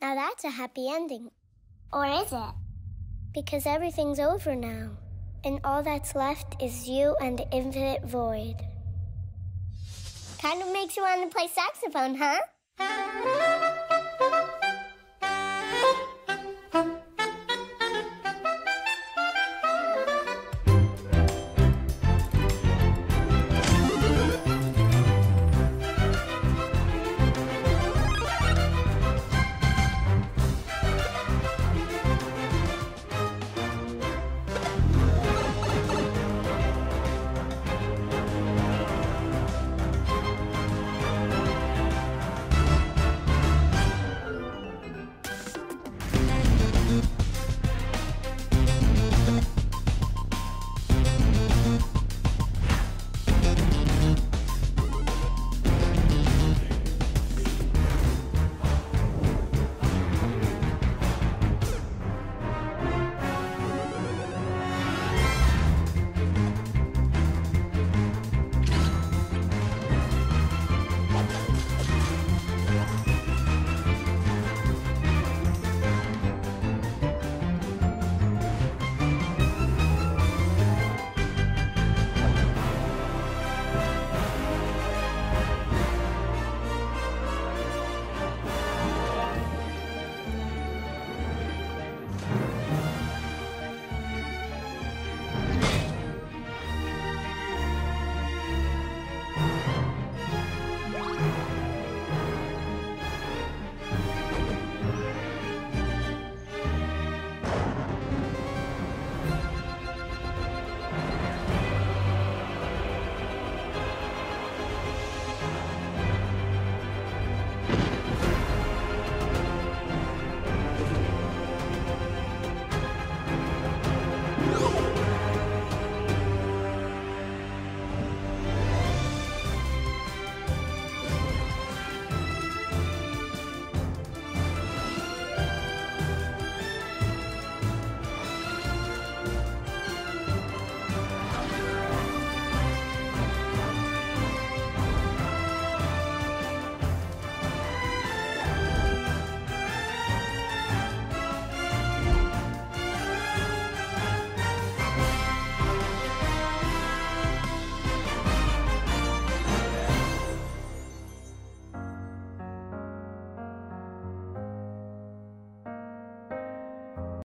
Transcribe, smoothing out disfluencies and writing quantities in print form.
Now that's a happy ending. Or is it? Because everything's over now, and all that's left is you and the infinite void. Kind of makes you want to play saxophone, huh?